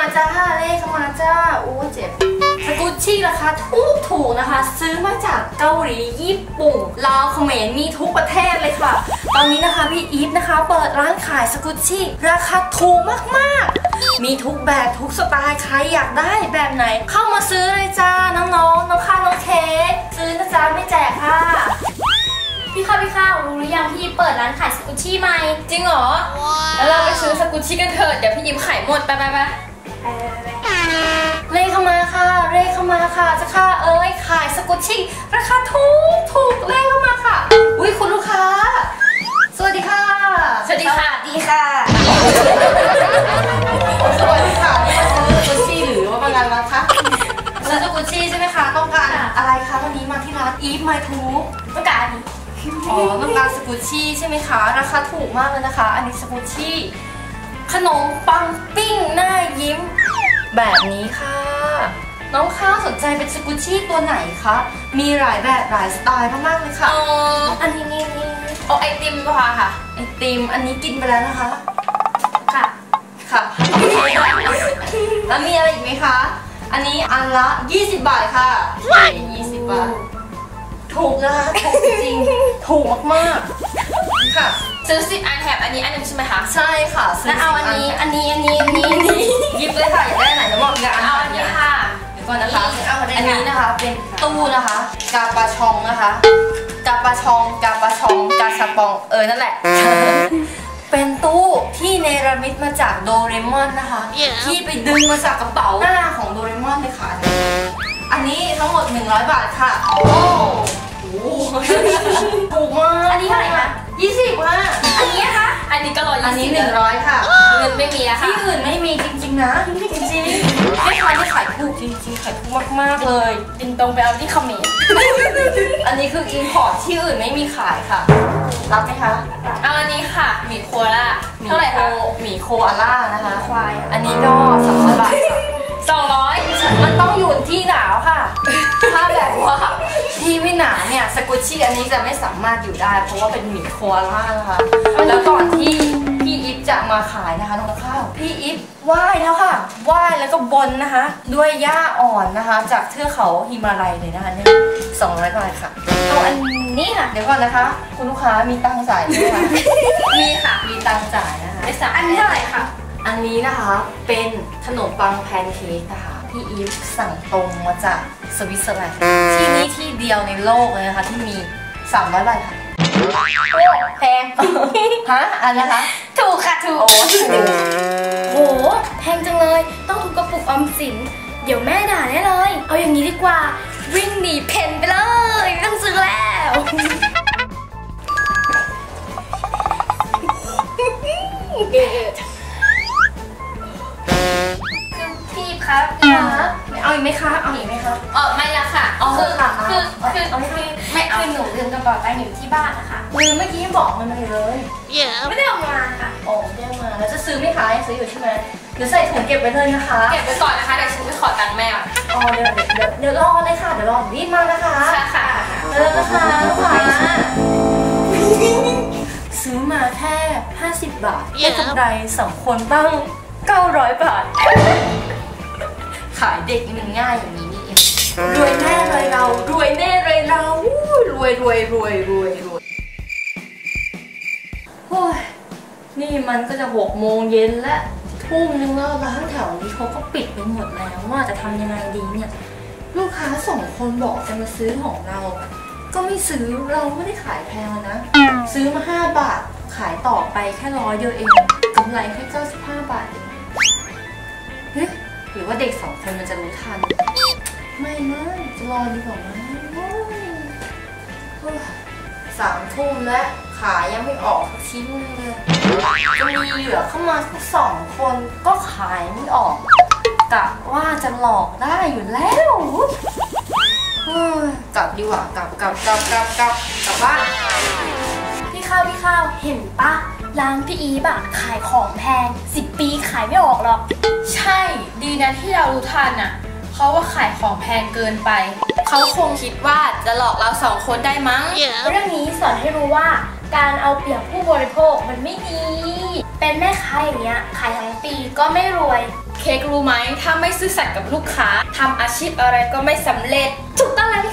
จ้าเลขเข้ามาจ้าโอ้เจ็บสกุชชี่ราคาถูกนะคะซื้อมาจากเกาหลีญี่ปุ่นลาวเขมรมีทุกประเทศเลยค่ะตอนนี้นะคะพี่อีฟนะคะเปิดร้านขายสกุชชี่ราคาถูกมากๆมีทุกแบบทุกสไตล์ใครอยากได้แบบไหนเข้ามาซื้อเลยจ้าน้องๆน้องข้าวน้องเค้กซื้อนะจ๊ะไม่แจกค่ะพี่ข้าวรู้หรือยังพี่เปิดร้านขายสกุชชี่ใหม่จริงเหรอแล้วเราไปซื้อสกุชชี่กันเถอะเดี๋ยวพี่ยิ้มขายหมดไปเร่เข้ามาค่ะเร่เข้ามาค่ะจะค่ะขายสกุชชี่ราคาถูกเร่เข้ามาค่ะอุ้ยคุณลูกค้าสวัสดีค่ะสวัสดีค่ะดีค่ะสวัสดีค่ะนี่มาซื้อสกุชชี่หรือว่ามางานวัดคะซื้อสกุชชี่ใช่ไหมคะต้องการอะไรคะวันนี้มาที่ร้านอีฟไมทูต้องการต้องการสกุชชี่ใช่ไหมคะราคาถูกมากเลยนะคะอันนี้สกุชชี่ขนมปังปิ้งหน้ายิ้มแบบนี้ค่ะน้องข้าวสนใจเป็นสกุชชี่ตัวไหนคะมีหลายแบบหลายสไตล์มากๆเลยค่ะอันนี้ไอติมป่ะค่ะไอติมอันนี้กินไปแล้วนะคะค่ะแล้วมีอะไรอีกไหมคะอันนี้อันละ20 บาทค่ะ20 บาทถูกนะคะถูกจริงถูกมากๆค่ะซื้อ10 อันแถมอันนี้อันนึงใช่ไหมคะใช่ค่ะแล้วเอาอันนี้หยิบเลยค่ะอยากได้ไหนแล้วบอกกันเอาอันนี้ค่ะเดี๋ยวก่อนนะคะอันนี้นะคะเป็นตู้นะคะกาปาชองนะคะกาปาชองกาชาปองนั่นแหละเป็นตู้ที่เนรมิตมาจากโดเรมอนนะคะที่ไปดึงมาจากกระเป๋าหน้าของโดเรมอนเลยค่ะอันนี้ทั้งหมด100 บาทค่ะโอ้โหถูกมากอันนี้เท่าไหร่คะ 20ค่ะอันนี้คะอันนี้ก็120 อันนี้100ค่ะเงินไม่มีอะค่ะที่อื่นไม่มีจริงๆนะจริงๆไม่ขายถูกจริงๆขายถูกมากๆเลยจริงตรงไปเอาที่เขมรอันนี้คืออินพอร์ตที่อื่นไม่มีขายค่ะรับไหมคะเอาอันนี้ค่ะหมี่โคล่าเท่าไหร่คะหมี่โคอาล่านะคะควายอันนี้ก็200 บาท200มันต้องอยู่ที่หนาวค่ะถ้าแบบว่าที่ไม่หนาวเนี่ยสกุชชี่อันนี้จะไม่สามารถอยู่ได้เพราะว่าเป็นหมี่โคอาล่านะคะแล้วก่อนที่พี่อีฟจะมาขายนะคะน้องข้าวพี่อีฟไหว้แล้วค่ะไหว้แล้วก็บนนะคะด้วยหญ้าอ่อนนะคะจากเทือกเขาฮิมาลัยเลยนะคะเนี่ย200 บาทค่ะเอาอันนี้ค่ะเดี๋ยวก่อนนะคะคุณลูกค้ามีตังค์จ่ายไหมคะมีค่ะมีตังค์จ่ายนะคะอันนี้เท่าไหร่คะอันนี้นะคะเป็นขนมปังแพนเค้กนะคะพี่อีฟสั่งตรงมาจากสวิตเซอร์แลนด์ที่นี่ที่เดียวในโลกเลยนะคะที่มี300 บาทค่ะโอ้แพงฮะอันนะคะถูกค่ะถูกโอ้โหแพงจังเลยต้องถูกกระปุกออมสินเดี๋ยวแม่ด่าแน่เลยเอาอย่างนี้ดีกว่าวิ่งหนีเพนไปเลยไม่ต้องซื้อแล้วพี่ครับเอาอีกไหมคะเอาอีกไหมคะไม่ละค่ะคือไม่คือหนูลืมกระเป๋าตังค์อยู่ที่บ้านนะคะลืมเมื่อกี้บอกมันเลยไม่ได้ออกมาค่ะไม่ได้มาแล้วจะซื้อไหมคะยังซื้ออยู่ใช่ไหมเดี๋ยวใส่ถุงเก็บไว้เลยนะคะเก็บไว้ก่อนนะคะเดี๋ยวฉันไปขอตังค์แม่เดี๋ยวรอเลยค่ะเดี๋ยวรอรีบมานะคะค่ะนะคะซื้อมาแค่50 บาทได้กำไร2 คนตั้ง900 บาทขายเด็กนี่มันง่ายอย่างนี้นี่เองรวยแน่เลยเรารวยแน่เลยเรารวยโอ้ยนี่มันก็จะ6 โมงเย็นแล้วทุ่มนึงแล้วร้านแถวนี้เขาก็ปิดไปหมดแล้วว่าจะทำยังไงดีเนี่ยลูกค้า2 คนบอกจะมาซื้อของเราก็ไม่ซื้อเราไม่ได้ขายแพงนะซื้อมา5 บาทขายต่อไปแค่100 เดียวเองกำไรแค่95 บาทเฮ้ยหรือว่าเด็ก2 คนมันจะรู้ทันไม่จะรอดีกว่าไหม3 ทุ่มและขายยังไม่ออกสักชิ้นเลยจะมีเหลือเข้ามาสัก2 คนก็ขายไม่ออกกะว่าจะหลอกได้อยู่แล้วกลับดีกว่ากลับบ้านพี่ข้าวเห็นปะร้านพี่อีฟอะขายของแพง10 ปีขายไม่ออกหรอกใช่ดีนะที่เรารู้ทันอะเขาว่าขายของแพงเกินไปเขาคงคิดว่าจะหลอกเรา2 คนได้มั้งเรื่องนี้สอนให้รู้ว่าการเอาเปรียบผู้บริโภคมันไม่ดีเป็นแม่ค้าอย่างเงี้ยขายทั้งปีก็ไม่รวยเค้กรู้ไหมถ้าไม่ซื่อสัตย์กับลูกค้าทำอาชีพอะไรก็ไม่สำเร็จถูกต้องแล้วพี่